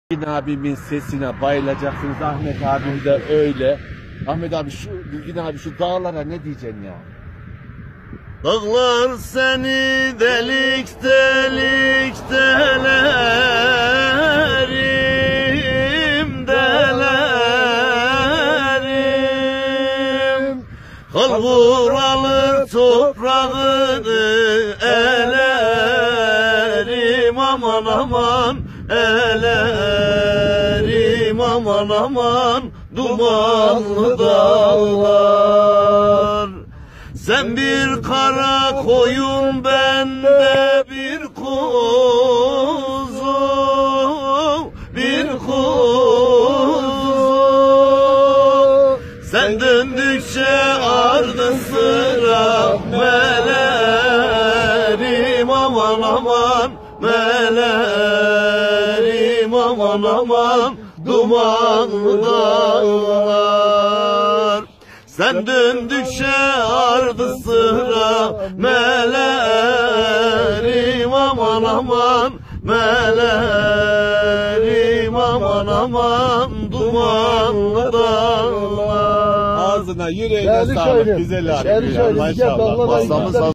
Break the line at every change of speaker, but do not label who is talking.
Bilgin abimin sesine bayılacaksınız. Ahmet abim de öyle. Ahmet abi Bilgin abi şu dağlara ne diyeceksin ya?
Dağlar seni delik delik delerim, delerim. Kal vuralır toprağını elerim, aman aman elerim, aman aman dumanlı dağlar. Sen bir kara koyun, ben de bir kuzu, bir kuzu. Sen döndükçe ardı sıra melerim, aman aman melerim, aman aman dumanlı dağlar. Sen döndükçe ardı sıra melerim, aman aman melerim, aman aman dumanlı dağlar.
Ağzına yüreğine sağlık güzel abi. Maşallah.